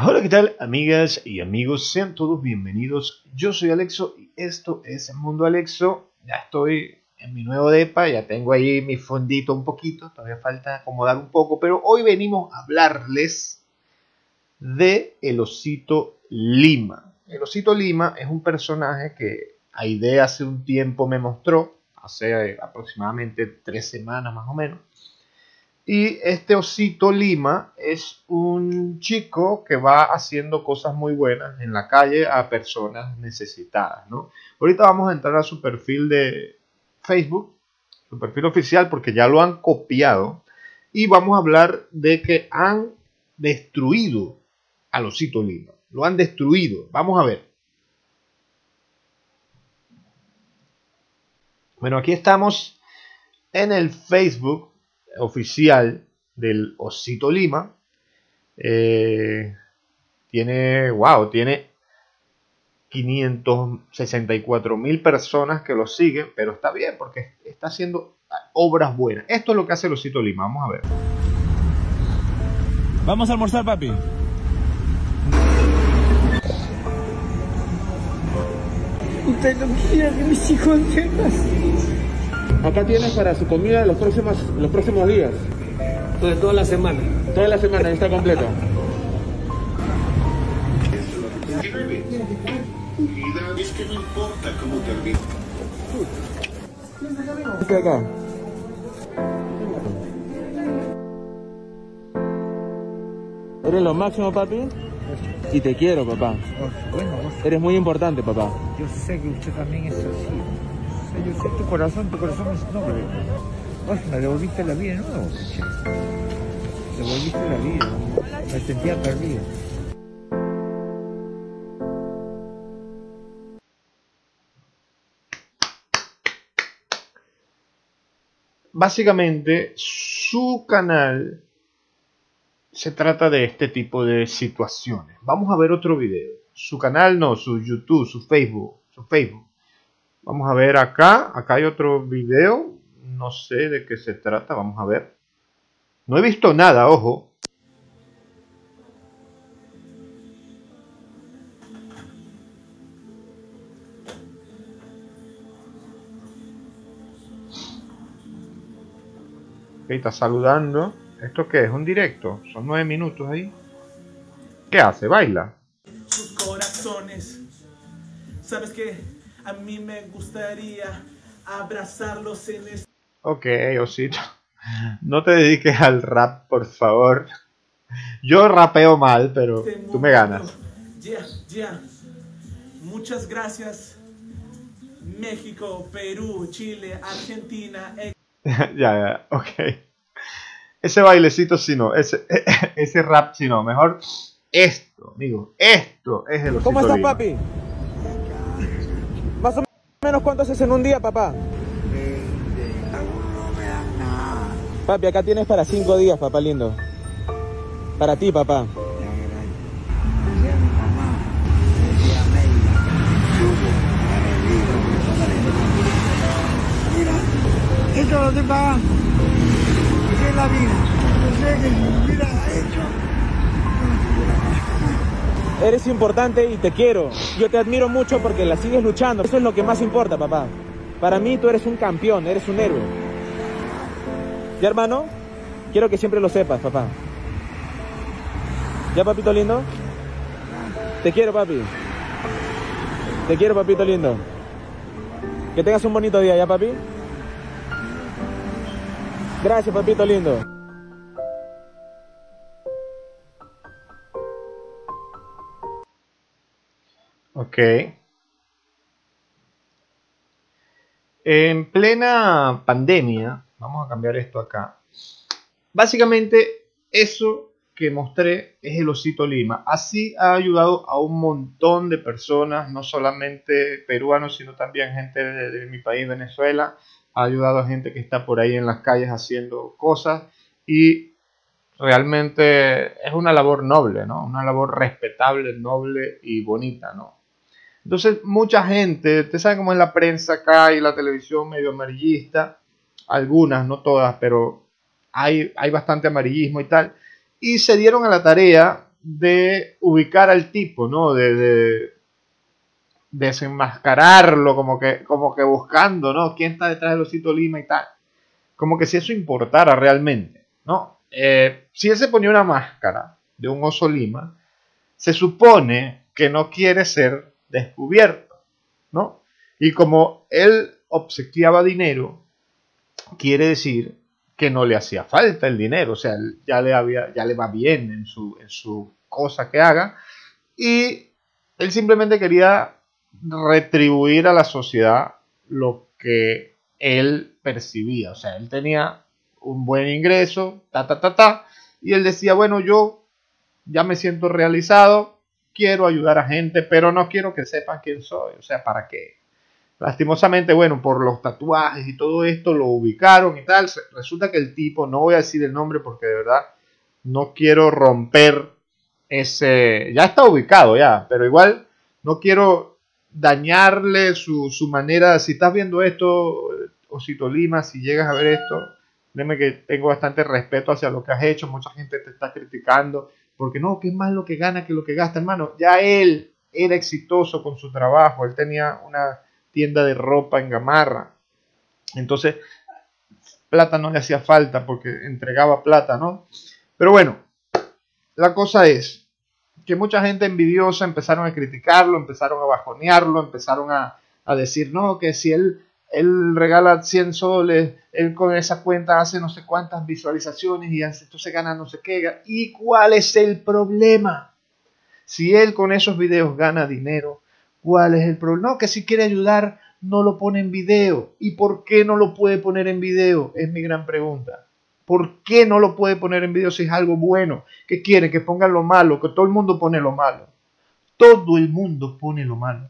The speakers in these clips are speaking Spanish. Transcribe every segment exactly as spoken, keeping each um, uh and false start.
Hola, ¿qué tal, amigas y amigos? Sean todos bienvenidos. Yo soy Alexo y esto es El Mundo Alexo. Ya estoy en mi nuevo depa, ya tengo ahí mi fondito un poquito, todavía falta acomodar un poco, pero hoy venimos a hablarles de el Osito Lima. El Osito Lima es un personaje que Aide hace un tiempo me mostró, hace aproximadamente tres semanas más o menos. Y este Osito Lima es un chico que va haciendo cosas muy buenas en la calle a personas necesitadas, ¿no? Ahorita vamos a entrar a su perfil de Facebook, su perfil oficial, porque ya lo han copiado. Y vamos a hablar de que han destruido al Osito Lima. Lo han destruido. Vamos a ver. Bueno, aquí estamos en el Facebook oficial del Osito Lima. Eh, tiene, wow, tiene quinientas sesenta y cuatro mil personas que lo siguen, pero está bien porque está haciendo obras buenas. Esto es lo que hace el Osito Lima. Vamos a ver. Vamos a almorzar, papi. Usted no quiere que mis hijos tengan. Acá tienes para su comida los próximos, los próximos días. Pues toda la semana. Toda la semana está completo. Es que no importa cómo termine. ¿Qué acá? Eres lo máximo, papi. Y te quiero, papá. Bueno, vos, Eres muy importante, papá. yo sé que usted también es así. O sea, yo sé tu corazón, tu corazón es noble. Vos me devolviste la vida de nuevo, che. Devolviste la vida. Me sentía perdido. Básicamente, su canal se trata de este tipo de situaciones. Vamos a ver otro video. Su canal no, su YouTube, su Facebook, su Facebook. Vamos a ver acá. Acá hay otro video. No sé de qué se trata. Vamos a ver. No he visto nada, ojo. Ok, está saludando. ¿Esto qué es? ¿Un directo? Son nueve minutos ahí. ¿Qué hace? ¿Baila? Sus corazones. ¿Sabes qué? A mí me gustaría abrazarlos en este Ok, Osito. No te dediques al rap, por favor. Yo rapeo mal, pero tú me ganas. Ya, ya. Muchas gracias. México, Perú, Chile, Argentina. ex- Ya, ya, ok. Ese bailecito sí no, ese, ese rap sí no. Mejor esto, amigo. Esto es el Osito ¿Cómo estás, Lima. papi? Más o menos, ¿cuánto haces en un día, papá? Papi, acá tienes para cinco días, papá lindo. Para ti, papá. Esto lo estoy pagando. Esa es la vida. Yo sé que si me hubiera hecho. Eres importante y te quiero. Yo te admiro mucho porque la sigues luchando. Eso es lo que más importa, papá. Para mí tú eres un campeón, eres un héroe. ¿Ya, hermano? Quiero que siempre lo sepas, papá. ¿Ya, papito lindo? Te quiero, papi. Te quiero, papito lindo. Que tengas un bonito día, ¿ya, papi? Gracias, papito lindo. Ok. En plena pandemia, vamos a cambiar esto acá. Básicamente, eso que mostré es el Osito Lima. Así ha ayudado a un montón de personas, no solamente peruanos, sino también gente de, de mi país, Venezuela. Ha ayudado a gente que está por ahí en las calles haciendo cosas y realmente es una labor noble, ¿no? Una labor respetable, noble y bonita, ¿no? Entonces, mucha gente, usted sabe cómo es la prensa acá y la televisión medio amarillista, algunas, no todas, pero hay, hay bastante amarillismo y tal, y se dieron a la tarea de ubicar al tipo, ¿no? De, de desenmascararlo, como que, como que buscando, ¿no? ¿Quién está detrás del Osito Lima y tal? Como que si eso importara realmente, ¿no? Eh, si él se ponía una máscara de un oso Lima, se supone que no quiere ser descubierto, ¿no? Y como él obsequiaba dinero, quiere decir que no le hacía falta el dinero, o sea, ya le, había, ya le va bien en su, en su cosa que haga, y él simplemente quería retribuir a la sociedad lo que él percibía, o sea, él tenía un buen ingreso, ta, ta, ta, ta, y él decía, bueno, yo ya me siento realizado, quiero ayudar a gente, pero no quiero que sepan quién soy, o sea, ¿para qué? Lastimosamente, bueno, por los tatuajes y todo esto lo ubicaron y tal. Resulta que el tipo, no voy a decir el nombre porque de verdad no quiero romper ese... Ya está ubicado ya, pero igual no quiero dañarle su, su manera. Si estás viendo esto, Osito Lima, si llegas a ver esto, déjame que tengo bastante respeto hacia lo que has hecho. Mucha gente te está criticando porque no, que es más lo que gana que lo que gasta, hermano. Ya él era exitoso con su trabajo, él tenía una tienda de ropa en Gamarra, entonces plata no le hacía falta porque entregaba plata, ¿no? Pero bueno, la cosa es que mucha gente envidiosa empezaron a criticarlo, empezaron a bajonearlo, empezaron a, a decir, no, que si él, él regala cien soles, él con esa cuenta hace no sé cuántas visualizaciones y hace, entonces gana no sé qué. ¿Y cuál es el problema? Si él con esos videos gana dinero, ¿cuál es el problema? No, que si quiere ayudar, no lo pone en video. ¿Y por qué no lo puede poner en video? Es mi gran pregunta. ¿Por qué no lo puede poner en video si es algo bueno? ¿Qué quiere? Que pongan lo malo, que todo el mundo pone lo malo. Todo el mundo pone lo malo.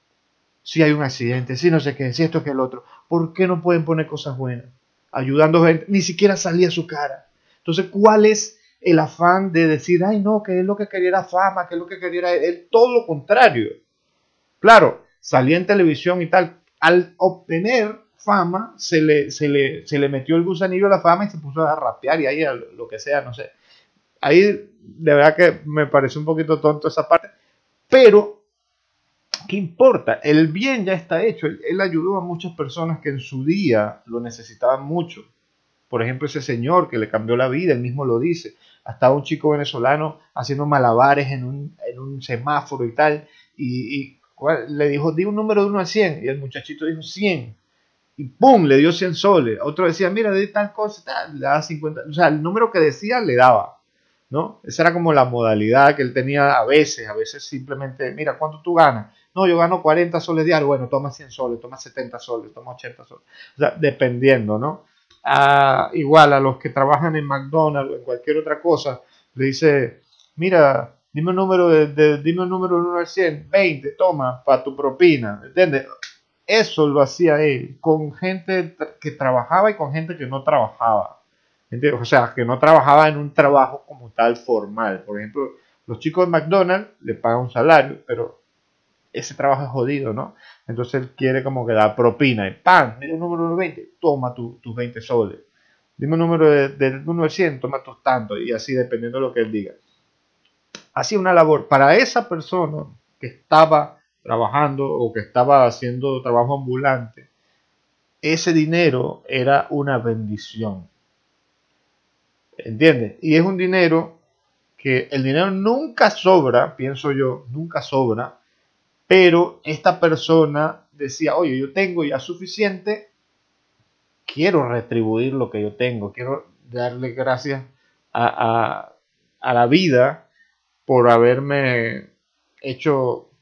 Si hay un accidente, si no sé qué, si esto que el otro. ¿Por qué no pueden poner cosas buenas? Ayudando a gente, ni siquiera salía su cara. Entonces, ¿cuál es el afán de decir, ay no, que es lo que quería era fama, que es lo que quería era él? Todo lo contrario. Claro, salía en televisión y tal. Al obtener fama, se le, se le, se le metió el gusanillo a la fama y se puso a rapear y ahí a lo que sea, no sé. Ahí de verdad que me parece un poquito tonto esa parte. Pero, ¿qué importa? El bien ya está hecho. Él, él ayudó a muchas personas que en su día lo necesitaban mucho. Por ejemplo, ese señor que le cambió la vida, él mismo lo dice. Hasta un chico venezolano haciendo malabares en un, en un semáforo y tal. Y, y le dijo, di un número de uno a cien. Y el muchachito dijo cien. Y ¡pum! Le dio cien soles. Otro decía, mira, de tal cosa, tal, le daba cincuenta. O sea, el número que decía le daba, ¿no? Esa era como la modalidad que él tenía a veces. A veces simplemente, mira, ¿cuánto tú ganas? No, yo gano cuarenta soles diarios. Bueno, toma cien soles, toma setenta soles, toma ochenta soles. O sea, dependiendo, ¿no? A, igual a los que trabajan en McDonald's o en cualquier otra cosa, le dice, mira, dime un número de, de dime un número de uno al cien, veinte, toma, para tu propina, ¿entiendes? Eso lo hacía él, con gente que trabajaba y con gente que no trabajaba, ¿entiendes? O sea, que no trabajaba en un trabajo como tal formal. Por ejemplo, los chicos de McDonald's le pagan un salario, pero ese trabajo es jodido, ¿no? Entonces él quiere como que dar propina y ¡pam! Mira un número de veinte, toma tu, tus veinte soles. Dime un número de, de uno al cien, toma tus tantos, y así dependiendo de lo que él diga. Hacía una labor para esa persona que estaba trabajando o que estaba haciendo trabajo ambulante. Ese dinero era una bendición. ¿Entiendes? Y es un dinero que el dinero nunca sobra, pienso yo, nunca sobra. Pero esta persona decía, oye, yo tengo ya suficiente, quiero retribuir lo que yo tengo, quiero darle gracias a, a, a la vida por haberme hecho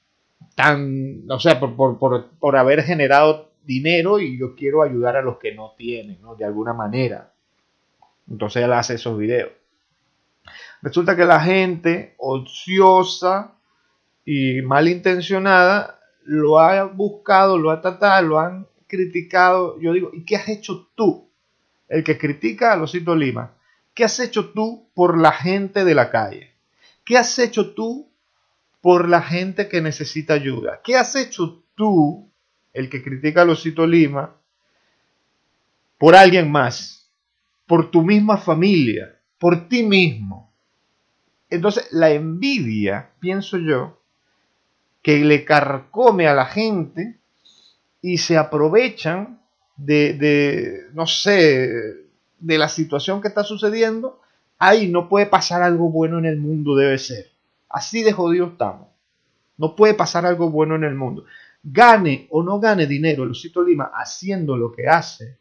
tan, o sea, por, por, por, por haber generado dinero y yo quiero ayudar a los que no tienen, ¿no? De alguna manera. Entonces él hace esos videos. Resulta que la gente ociosa y malintencionada lo ha buscado, lo ha tratado, lo han criticado. Yo digo, ¿y qué has hecho tú? El que critica a Osito Lima. ¿Qué has hecho tú por la gente de la calle? ¿Qué has hecho tú por la gente que necesita ayuda? ¿Qué has hecho tú, el que critica a Osito Lima, por alguien más? Por tu misma familia, por ti mismo. Entonces, la envidia, pienso yo, que le carcome a la gente y se aprovechan de, de, no sé, de la situación que está sucediendo. Ay, no puede pasar algo bueno en el mundo, debe ser. Así de jodidos estamos. No puede pasar algo bueno en el mundo. Gane o no gane dinero Luisito Lima haciendo lo que hace,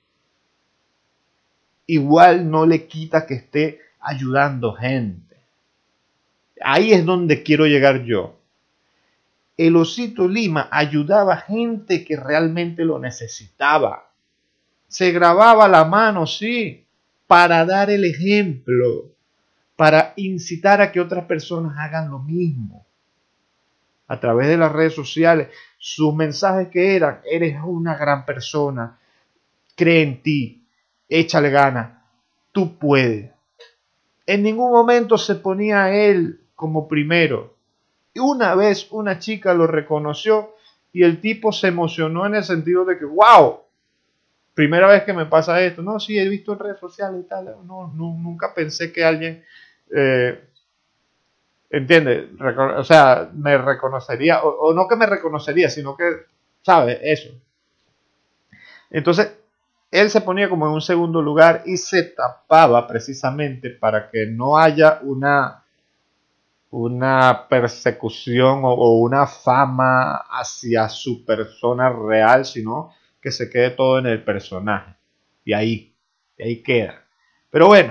igual no le quita que esté ayudando gente. Ahí es donde quiero llegar yo. El Osito Lima ayudaba gente que realmente lo necesitaba. Se grababa la mano, sí, para dar el ejemplo, para incitar a que otras personas hagan lo mismo. A través de las redes sociales, sus mensajes que eran: eres una gran persona, cree en ti, échale ganas, tú puedes. En ningún momento se ponía a él como primero. Y una vez una chica lo reconoció y el tipo se emocionó en el sentido de que, wow, primera vez que me pasa esto. No, sí, he visto en redes sociales y tal. No, no nunca pensé que alguien, eh, entiende, o sea, me reconocería, o, o no que me reconocería, sino que, ¿sabes? Eso. Entonces, él se ponía como en un segundo lugar y se tapaba precisamente para que no haya una, una persecución o, o una fama hacia su persona real, sino que se quede todo en el personaje. Y ahí, y ahí queda. Pero bueno,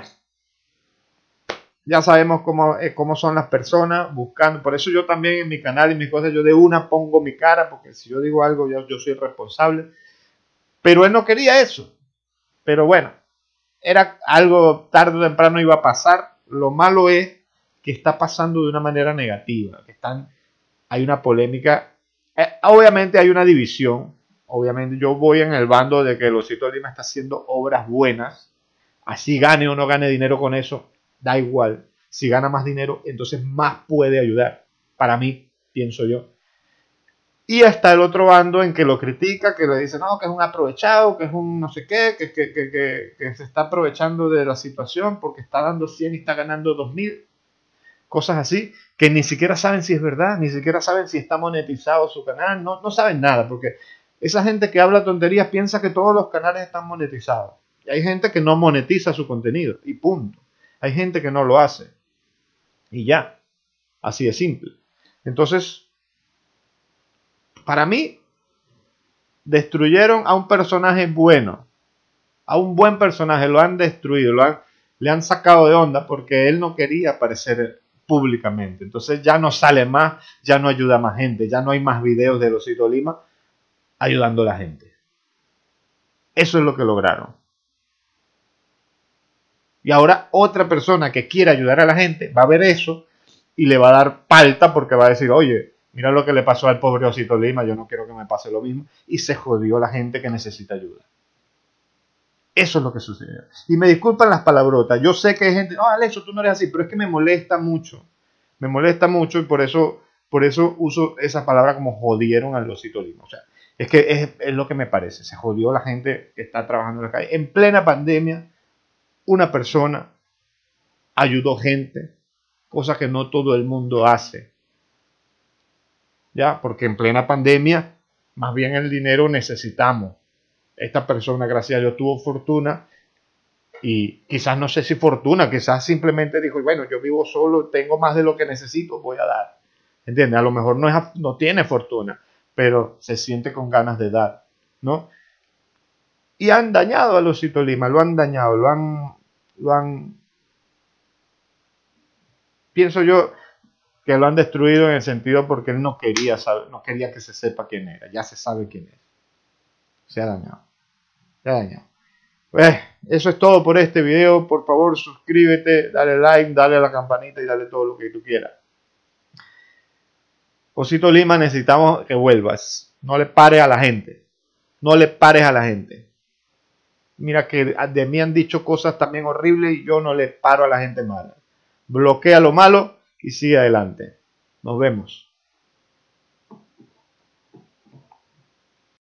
ya sabemos cómo, eh, cómo son las personas buscando. Por eso yo también en mi canal y mis cosas, yo de una pongo mi cara, porque si yo digo algo, yo, yo soy responsable. Pero él no quería eso. Pero bueno, era algo tarde o temprano iba a pasar. Lo malo es que está pasando de una manera negativa. Que están, hay una polémica. Eh, obviamente hay una división. Obviamente yo voy en el bando de que el Osito Lima está haciendo obras buenas. Así gane o no gane dinero con eso, da igual. Si gana más dinero, entonces más puede ayudar. Para mí, pienso yo. Y está el otro bando en que lo critica, que le dice, no, que es un aprovechado, que es un no sé qué, que, que, que, que, que se está aprovechando de la situación porque está dando cien y está ganando dos mil. Cosas así, que ni siquiera saben si es verdad, ni siquiera saben si está monetizado su canal, no, no saben nada, porque esa gente que habla tonterías piensa que todos los canales están monetizados. Y hay gente que no monetiza su contenido, y punto. Hay gente que no lo hace. Y ya, así de simple. Entonces, para mí, destruyeron a un personaje bueno, a un buen personaje, lo han destruido, lo han, le han sacado de onda porque él no quería aparecer públicamente. Entonces ya no sale más, ya no ayuda a más gente, ya no hay más videos de Osito Lima ayudando a la gente. Eso es lo que lograron. Y ahora otra persona que quiera ayudar a la gente va a ver eso y le va a dar palta porque va a decir, oye, mira lo que le pasó al pobre Osito Lima, yo no quiero que me pase lo mismo. Y se jodió la gente que necesita ayuda. Eso es lo que sucedió. Y me disculpan las palabrotas. Yo sé que hay gente, no, Alex, tú no eres así, pero es que me molesta mucho. Me molesta mucho y por eso, por eso uso esa palabra como jodieron al Osito Lima. O sea, es que es, es lo que me parece. Se jodió la gente que está trabajando en la calle. En plena pandemia, una persona ayudó gente, cosa que no todo el mundo hace. ¿Ya? Porque en plena pandemia, más bien el dinero necesitamos. Esta persona, gracias a Dios, tuvo fortuna y quizás no sé si fortuna, quizás simplemente dijo, bueno, yo vivo solo, tengo más de lo que necesito, voy a dar. ¿Entiendes? A lo mejor no, es, no tiene fortuna, pero se siente con ganas de dar, ¿no? Y han dañado a Osito Lima, lo han dañado, lo han, lo han, pienso yo, que lo han destruido en el sentido porque él no quería saber, no quería que se sepa quién era. Ya se sabe quién es. Se ha dañado. Se ha dañado. Pues eso es todo por este video. Por favor, suscríbete, dale like, dale a la campanita y dale todo lo que tú quieras. Osito Lima, necesitamos que vuelvas. No le pares a la gente. No le pares a la gente. Mira que de mí han dicho cosas también horribles y yo no le paro a la gente mala. Bloquea lo malo y sigue adelante. Nos vemos.